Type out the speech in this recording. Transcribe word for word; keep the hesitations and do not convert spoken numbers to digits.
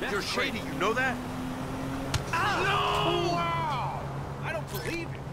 You're shady, you know that? No! Wow! I don't believe it.